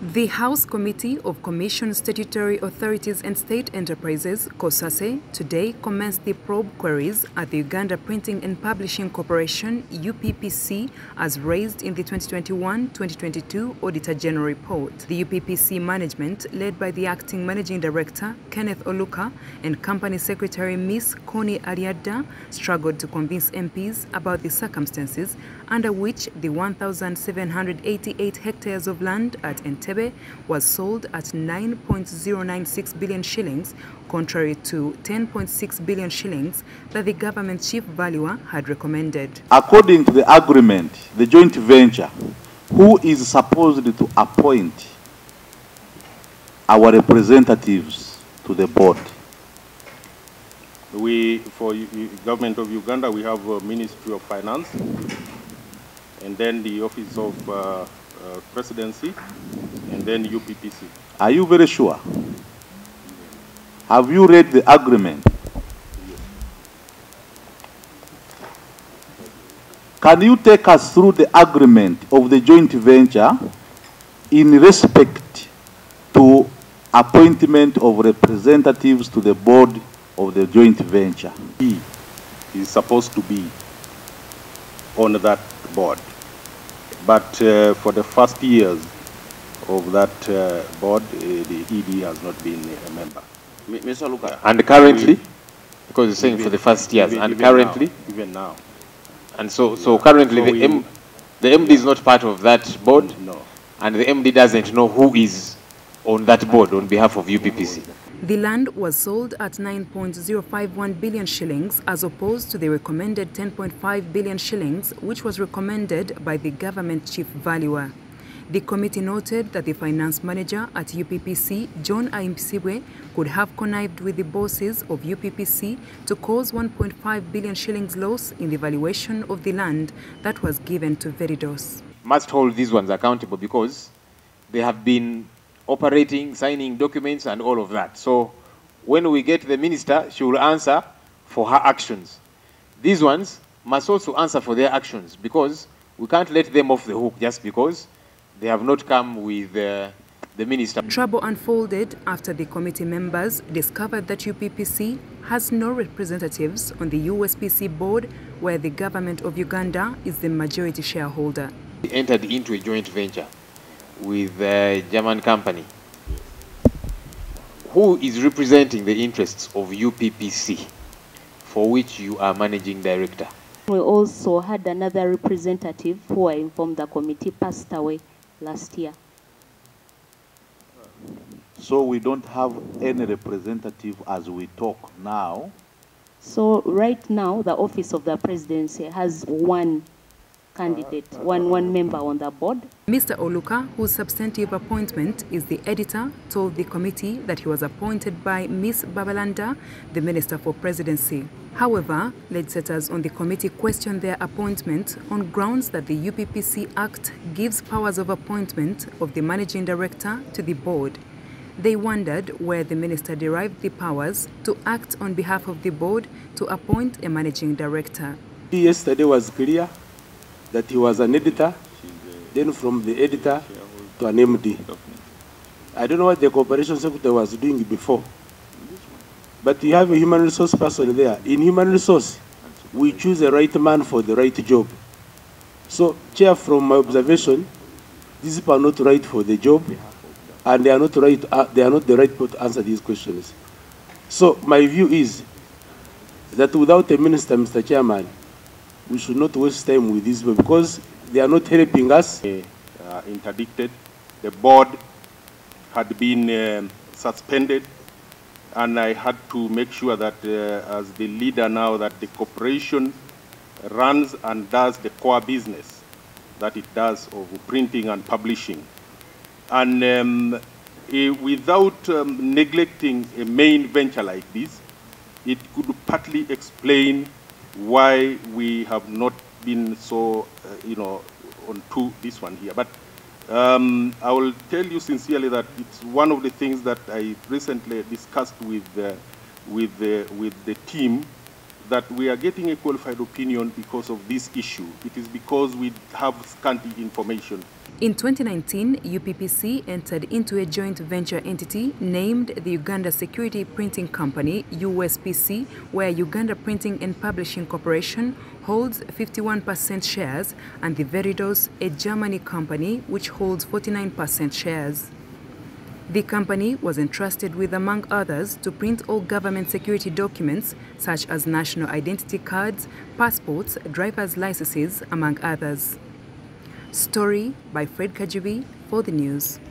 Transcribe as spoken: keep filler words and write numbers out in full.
The House Committee of Commissioned Statutory Authorities and State Enterprises, COSASE, today commenced the probe queries at the Uganda Printing and Publishing Corporation, U P P C, as raised in the twenty twenty-one twenty twenty-two Auditor General Report. The U P P C management, led by the Acting Managing Director, Kenneth Oluka, and Company Secretary Miss Connie Ariadda, struggled to convince M Ps about the circumstances under which the one thousand seven hundred eighty-eight hectares of land at Entebbe was sold at nine point zero nine six billion shillings, contrary to ten point six billion shillings that the government chief valuer had recommended. According to the agreement, the joint venture, who is supposed to appoint our representatives to the board? We, for the government of Uganda, we have a Ministry of Finance, and then the Office of uh, uh, Presidency, and then U P P C. Are you very sure? Have you read the agreement? Yes. Can you take us through the agreement of the joint venture in respect to appointment of representatives to the board of the joint venture? He is supposed to be on that board, but uh, for the first years of that uh, board, uh, the E D has not been a member. Mister Luka. And currently, because you're saying even, for the first years, even, and even currently, now, even now, and so so currently so the we, M, the M D is not part of that board, no, and the M D doesn't know who is on that board on behalf of U P P C. The land was sold at nine point zero five one billion shillings as opposed to the recommended ten point five billion shillings, which was recommended by the government chief valuer. The committee noted that the finance manager at U P P C, John Aimpsibwe, could have connived with the bosses of U P P C to cause one point five billion shillings loss in the valuation of the land that was given to Veridos. Must hold these ones accountable because they have been operating, signing documents and all of that. So when we get the minister, she will answer for her actions. These ones must also answer for their actions because we can't let them off the hook just because they have not come with uh, the minister. Trouble unfolded after the committee members discovered that U P P C has no representatives on the U S P C board, where the government of Uganda is the majority shareholder. We entered into a joint venture with a German company. Who is representing the interests of U P P C, for which you are managing director? We also had another representative who I informed the committee passed away last year. So we don't have any representative as we talk now? So right now, the office of the presidency has one candidate, one, one member on the board. Mister Oluka, whose substantive appointment is the editor, told the committee that he was appointed by Miss Babalanda, the Minister for Presidency. However, legislators on the committee questioned their appointment on grounds that the U P P C Act gives powers of appointment of the managing director to the board. They wondered where the minister derived the powers to act on behalf of the board to appoint a managing director. Yesterday was clear that he was an editor, then from the editor to an M D. I don't know what the corporation secretary was doing before, but you have a human resource person there. In human resource, we choose a right man for the right job. So, Chair, from my observation, these people are not right for the job, and they are not right. Uh, they are not the right people to answer these questions. So, my view is that without a minister, Mister Chairman, we should not waste time with these people because they are not helping us. Uh, interdicted, the board had been uh, suspended, and I had to make sure that uh, as the leader now that the corporation runs and does the core business that it does of printing and publishing. And um, uh, without um, neglecting a main venture like this, it could partly explain why we have not been so, uh, you know, on to this one here. But um, I will tell you sincerely that it's one of the things that I recently discussed with, uh, with, the, with the team that we are getting a qualified opinion because of this issue. It is because we have scanty information. In twenty nineteen, U P P C entered into a joint venture entity named the Uganda Security Printing Company, U S P C, where Uganda Printing and Publishing Corporation holds fifty-one percent shares and the Veridos, a Germany company, which holds forty-nine percent shares. The company was entrusted with, among others, to print all government security documents such as national identity cards, passports, driver's licenses, among others. Story by Fred Kajubi for the news.